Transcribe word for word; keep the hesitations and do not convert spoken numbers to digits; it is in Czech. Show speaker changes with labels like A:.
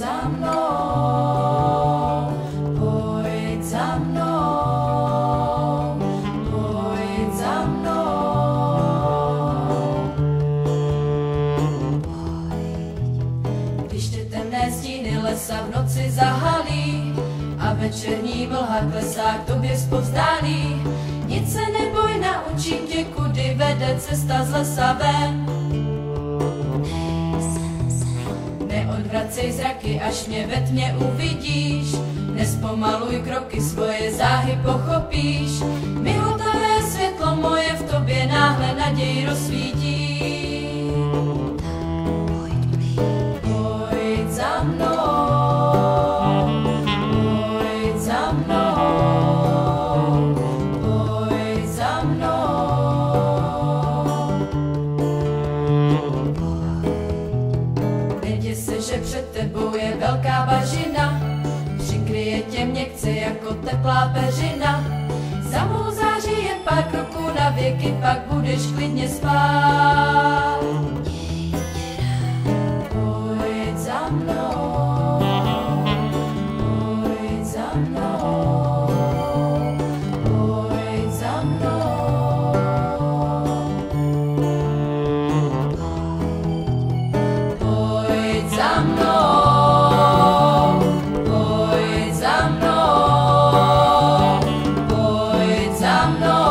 A: za mnou, pojď za mnou, pojď za mnou. Když ty temné stíny lesa v noci zahalí a večerní mlha klesá k tobě zpovzdálí, nic se neboj, naučím tě, kudy vede cesta z lesa ven. Neodvracej zraky, až mě ve tmě uvidíš, nespomaluj kroky, svoje záhy pochopíš. Mihotavé světlo moje v tobě náhle naději rozsvítí. Pojď za mnou, pojď za mnou, pojď za mnou. Neděj se, že před tebou je velká bažina, přikryje tě měkce jako teplá peřina. Za mou září jen pár kroků na věky, pak budeš klidně spát. Pojď za mnou, pojď za mnou, pojď za mnou. Pojď za mnou, pojď za mnou, pojď za mnou.